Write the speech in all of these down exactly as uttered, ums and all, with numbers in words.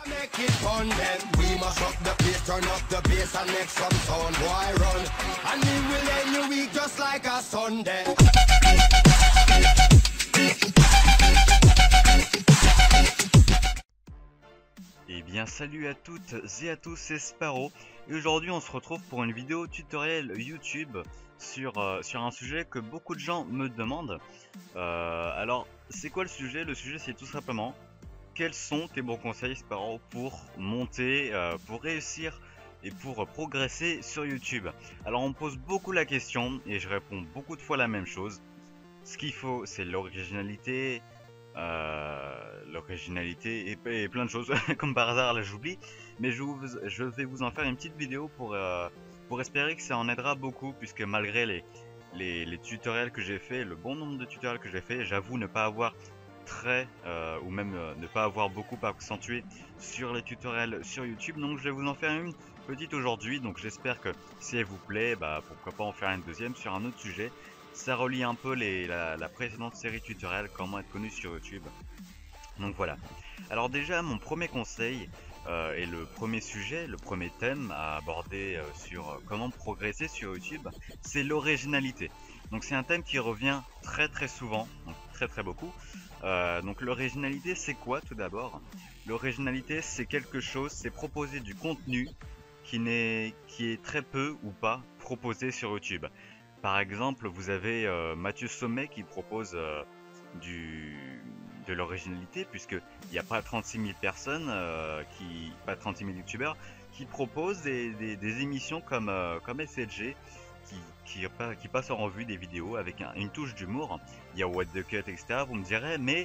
Make it fun then. We must up the place, turn up the bass and make some sound. Boy run, and we will end your week just like a Sunday. Eh bien salut à toutes et à tous, c'est Sparrow et aujourd'hui on se retrouve pour une vidéo tutoriel YouTube sur, euh, sur un sujet que beaucoup de gens me demandent. Euh, alors c'est quoi le sujet? Le sujet c'est tout simplement quels sont tes bons conseils Sparrow pour monter, euh, pour réussir et pour progresser sur YouTube. Alors on me pose beaucoup la question et je réponds beaucoup de fois la même chose. Ce qu'il faut c'est l'originalité. Euh, l'originalité et, et plein de choses comme par hasard là j'oublie, mais je, vous, je vais vous en faire une petite vidéo pour, euh, pour espérer que ça en aidera beaucoup, puisque malgré les, les, les tutoriels que j'ai fait, le bon nombre de tutoriels que j'ai fait, j'avoue ne pas avoir très euh, ou même euh, ne pas avoir beaucoup accentué sur les tutoriels sur YouTube, donc je vais vous en faire une petite aujourd'hui. Donc j'espère que si elle vous plaît, bah pourquoi pas en faire une deuxième sur un autre sujet. Ça relie un peu les, la, la précédente série tutoriel, comment être connu sur YouTube. Donc voilà. Alors déjà, mon premier conseil euh, et le premier sujet, le premier thème à aborder euh, sur euh, comment progresser sur YouTube, c'est l'originalité. Donc c'est un thème qui revient très très souvent, donc très très beaucoup. Euh, donc l'originalité, c'est quoi tout d'abord? L'originalité, c'est quelque chose, c'est proposer du contenu qui n'est qui est très peu ou pas proposé sur YouTube. Par exemple, vous avez euh, Mathieu Sommet qui propose euh, du, de l'originalité, puisqu'il n'y a pas trente-six mille personnes, euh, qui, pas trente-six mille youtubeurs, qui proposent des, des, des émissions comme, euh, comme S L G, qui, qui, qui passent en revue des vidéos avec un, une touche d'humour. Il y a What the Cut, et cetera. Vous me direz, mais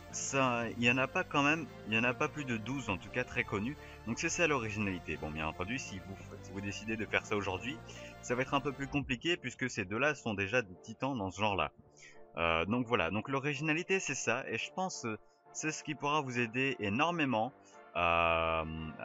ça, il n'y en a pas quand même, il n'y en a pas plus de douze en tout cas très connus. Donc c'est ça l'originalité. Bon, bien entendu, si vous, si vous décidez de faire ça aujourd'hui, ça va être un peu plus compliqué puisque ces deux-là sont déjà des titans dans ce genre-là. Euh, donc voilà, donc l'originalité c'est ça, et je pense que c'est ce qui pourra vous aider énormément à,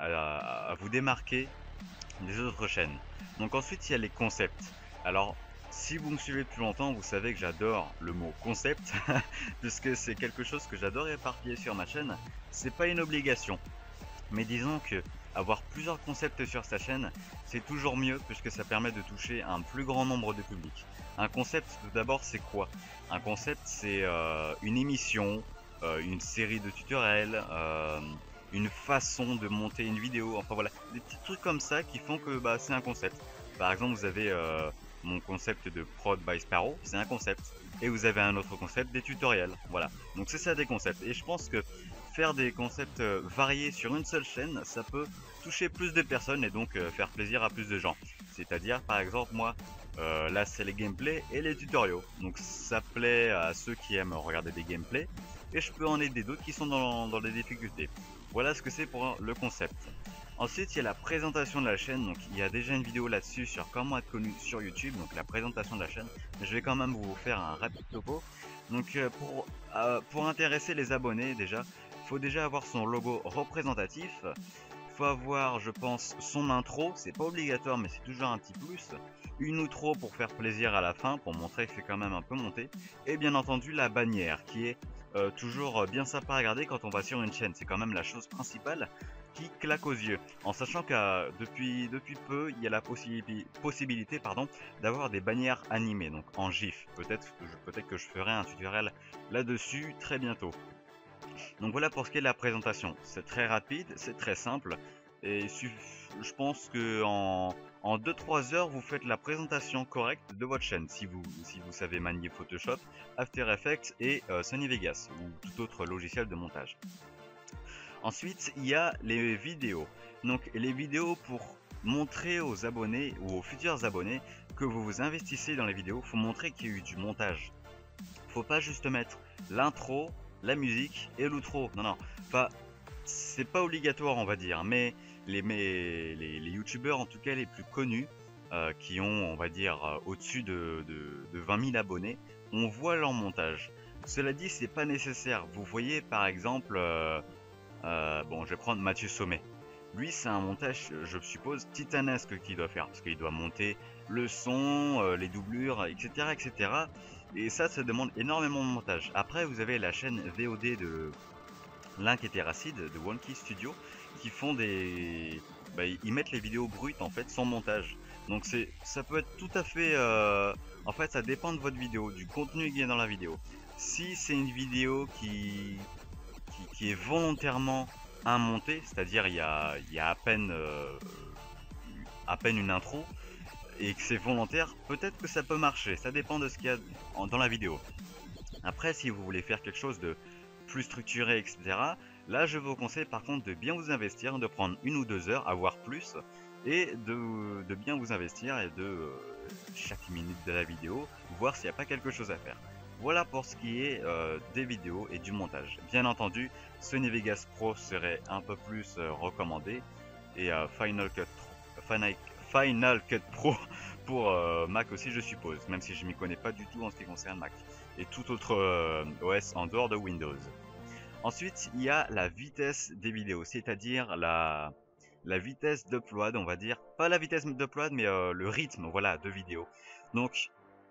à, à vous démarquer des autres chaînes. Donc ensuite il y a les concepts. Alors si vous me suivez depuis longtemps, vous savez que j'adore le mot concept, puisque c'est quelque chose que j'adore éparpiller sur ma chaîne. C'est pas une obligation, mais disons que avoir plusieurs concepts sur sa chaîne, c'est toujours mieux, puisque ça permet de toucher un plus grand nombre de publics. Un concept, tout d'abord, c'est quoi? Un concept, c'est euh, une émission, euh, une série de tutoriels, euh, une façon de monter une vidéo, enfin voilà, des petits trucs comme ça qui font que bah, c'est un concept. Par exemple, vous avez euh, mon concept de Prod by Sparrow, c'est un concept. Et vous avez un autre concept, des tutoriels. Voilà, donc c'est ça des concepts. Et je pense que faire des concepts euh, variés sur une seule chaîne, ça peut toucher plus de personnes et donc euh, faire plaisir à plus de gens. C'est-à-dire, par exemple, moi, euh, là c'est les gameplays et les tutoriaux. Donc ça plaît à ceux qui aiment regarder des gameplays, et je peux en aider d'autres qui sont dans, dans des difficultés. Voilà ce que c'est pour le concept. Ensuite il y a la présentation de la chaîne, donc il y a déjà une vidéo là-dessus sur comment être connu sur YouTube, donc la présentation de la chaîne, mais je vais quand même vous faire un rapide topo. Donc euh, pour, euh, pour intéresser les abonnés déjà, il faut déjà avoir son logo représentatif, il faut avoir je pense son intro, c'est pas obligatoire mais c'est toujours un petit plus, une outro pour faire plaisir à la fin, pour montrer que c'est quand même un peu monté, et bien entendu la bannière qui est euh, toujours bien sympa à regarder quand on va sur une chaîne, c'est quand même la chose principale qui claque aux yeux, en sachant que euh, depuis, depuis peu il y a la possibilité, possibilité pardon, d'avoir des bannières animées, donc en GIF. Peut-être peut-être que je ferai un tutoriel là-dessus très bientôt. Donc voilà pour ce qui est de la présentation, c'est très rapide, c'est très simple, et je pense que en, en deux trois heures vous faites la présentation correcte de votre chaîne, si vous, si vous savez manier Photoshop, After Effects et euh, Sony Vegas, ou tout autre logiciel de montage. Ensuite, il y a les vidéos. Donc les vidéos pour montrer aux abonnés ou aux futurs abonnés que vous vous investissez dans les vidéos, faut montrer qu'il y a eu du montage. Faut pas juste mettre l'intro, la musique et l'outro. Non, non. Enfin, c'est pas obligatoire, on va dire, mais les, mais les, les youtubeurs, en tout cas les plus connus, euh, qui ont, on va dire, euh, au-dessus de, de, de vingt mille abonnés, on voit leur montage. Cela dit, c'est pas nécessaire. Vous voyez, par exemple... Euh, Euh, bon, je vais prendre Mathieu Sommet. Lui, c'est un montage, je suppose, titanesque qu'il doit faire, parce qu'il doit monter le son, euh, les doublures, et cetera, et cetera. Et ça, ça demande énormément de montage. Après, vous avez la chaîne V O D de Link et Terracid, de Wonky Studio, qui font des... Bah, ils mettent les vidéos brutes en fait sans montage. Donc c'est, ça peut être tout à fait... Euh... En fait ça dépend de votre vidéo, du contenu qui est dans la vidéo. Si c'est une vidéo qui... qui, qui est volontairement immontée, c'est-à-dire il y a, il y a à peine... Euh... à peine une intro, et que c'est volontaire, peut-être que ça peut marcher, ça dépend de ce qu'il y a dans la vidéo. Après, si vous voulez faire quelque chose de plus structuré, et cetera, là je vous conseille par contre de bien vous investir, de prendre une ou deux heures, à voir plus, et de, de bien vous investir et de euh, chaque minute de la vidéo, voir s'il n'y a pas quelque chose à faire. Voilà pour ce qui est euh, des vidéos et du montage. Bien entendu, Sony Vegas Pro serait un peu plus euh, recommandé, et euh, Final Cut Final, Final Cut Pro pour euh, Mac aussi je suppose, même si je m'y connais pas du tout en ce qui concerne Mac et tout autre euh, O S en dehors de Windows. Ensuite il y a la vitesse des vidéos, c'est-à-dire la, la vitesse d'upload, on va dire, pas la vitesse d'upload mais euh, le rythme, voilà, de vidéo. Donc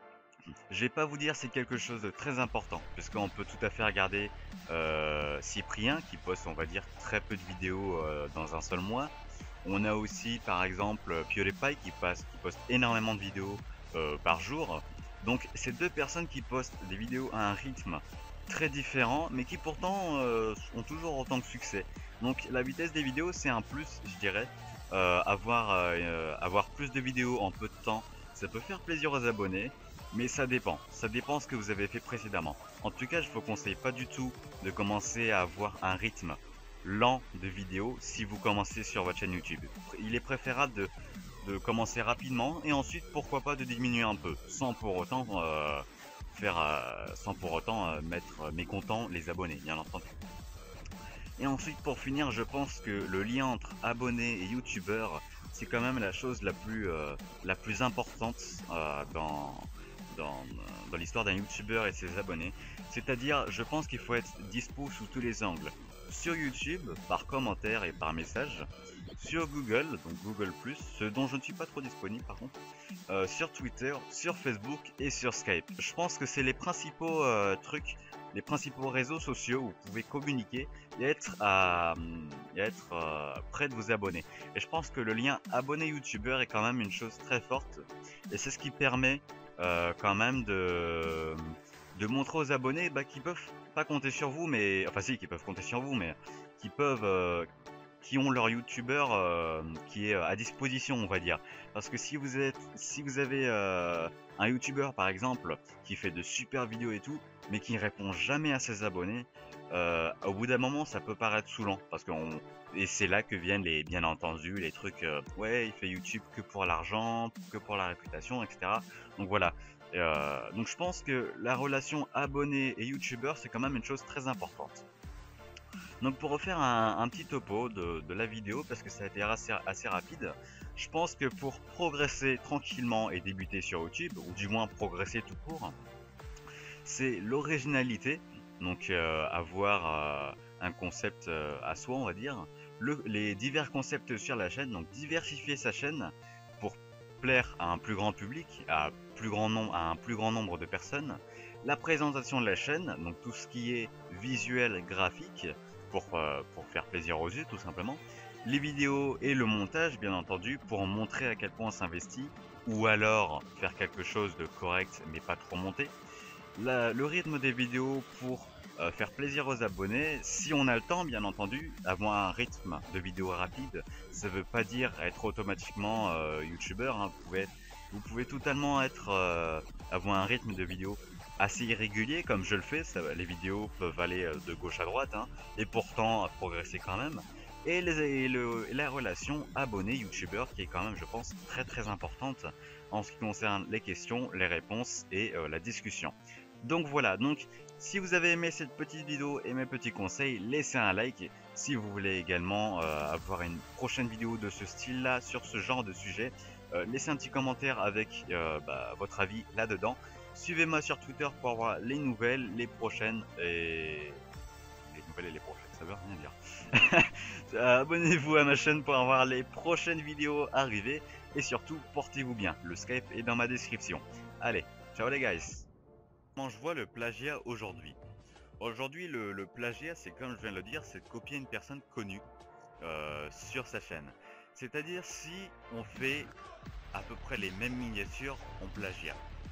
je vais pas vous dire c'est quelque chose de très important, puisqu'on peut tout à fait regarder euh, Cyprien qui poste, on va dire, très peu de vidéos euh, dans un seul mois. On a aussi par exemple PewDiePie qui, passe, qui poste énormément de vidéos euh, par jour. Donc c'est deux personnes qui postent des vidéos à un rythme très différent, mais qui pourtant euh, ont toujours autant de succès. Donc la vitesse des vidéos c'est un plus, je dirais. Euh, avoir, euh, avoir plus de vidéos en peu de temps, ça peut faire plaisir aux abonnés, mais ça dépend. Ça dépend ce que vous avez fait précédemment. En tout cas, je vous conseille pas du tout de commencer à avoir un rythme lent de vidéos si vous commencez sur votre chaîne YouTube. Il est préférable de, de commencer rapidement et ensuite pourquoi pas de diminuer un peu, sans pour autant euh, faire, euh, sans pour autant euh, mettre mécontent les abonnés, bien entendu. Et ensuite pour finir, je pense que le lien entre abonnés et youtubeurs, c'est quand même la chose la plus, euh, la plus importante euh, dans, dans, dans l'histoire d'un youtubeur et ses abonnés. C'est-à-dire, je pense qu'il faut être dispo sous tous les angles. Sur YouTube, par commentaire et par message, sur Google, donc Google plus, ce dont je ne suis pas trop disponible par contre, euh, sur Twitter, sur Facebook et sur Skype. Je pense que c'est les principaux euh, trucs, les principaux réseaux sociaux où vous pouvez communiquer et être, à, et être euh, près de vos abonnés. Et je pense que le lien abonné youtubeur est quand même une chose très forte, et c'est ce qui permet euh, quand même de... de montrer aux abonnés bah, qu'ils peuvent pas compter sur vous, mais enfin si, qu'ils peuvent compter sur vous, mais qui peuvent, euh, qui ont leur youtubeur euh, qui est à disposition, on va dire. Parce que si vous êtes, si vous avez euh, un youtubeur par exemple qui fait de super vidéos et tout, mais qui ne répond jamais à ses abonnés, euh, au bout d'un moment ça peut paraître saoulant, parce qu'on et c'est là que viennent les, bien entendu, les trucs, euh, ouais, il fait YouTube que pour l'argent, que pour la réputation, et cetera. Donc voilà. Euh, donc je pense que la relation abonné et youtubeur c'est quand même une chose très importante. Donc pour refaire un, un petit topo de, de la vidéo, parce que ça a été assez, assez rapide, je pense que pour progresser tranquillement et débuter sur YouTube, ou du moins progresser tout court, c'est l'originalité, donc euh, avoir euh, un concept euh, à soi, on va dire, le, les divers concepts sur la chaîne, donc diversifier sa chaîne pour plaire à un plus grand public, à, plus grand nombre, à un plus grand nombre de personnes, la présentation de la chaîne, donc tout ce qui est visuel, graphique, pour, euh, pour faire plaisir aux yeux tout simplement, les vidéos et le montage bien entendu pour montrer à quel point on s'investit, ou alors faire quelque chose de correct mais pas trop monté, la, le rythme des vidéos pour euh, faire plaisir aux abonnés, si on a le temps bien entendu. Avoir un rythme de vidéo rapide, ça veut pas dire être automatiquement euh, youtubeur, hein. vous, pouvez être, vous pouvez totalement être euh, avoir un rythme de vidéo assez irrégulier comme je le fais, ça, les vidéos peuvent aller de gauche à droite, hein, et pourtant progresser quand même. Et, les, et, le, et la relation abonné youtubeur qui est quand même je pense très très importante en ce qui concerne les questions, les réponses et euh, la discussion. Donc voilà, donc si vous avez aimé cette petite vidéo et mes petits conseils, laissez un like. Si vous voulez également euh, avoir une prochaine vidéo de ce style là sur ce genre de sujet, euh, laissez un petit commentaire avec euh, bah, votre avis là dedans. Suivez-moi sur Twitter pour avoir les nouvelles, les prochaines et... les nouvelles et les prochaines, ça veut rien dire. Abonnez-vous à ma chaîne pour avoir les prochaines vidéos arrivées et surtout portez-vous bien. Le Skype est dans ma description. Allez, ciao les guys. Comment je vois le plagiat aujourd'hui? Aujourd'hui le, le plagiat c'est comme je viens de le dire, c'est de copier une personne connue. euh, sur sa chaîne. C'est-à-dire si on fait à peu près les mêmes miniatures, on plagiat.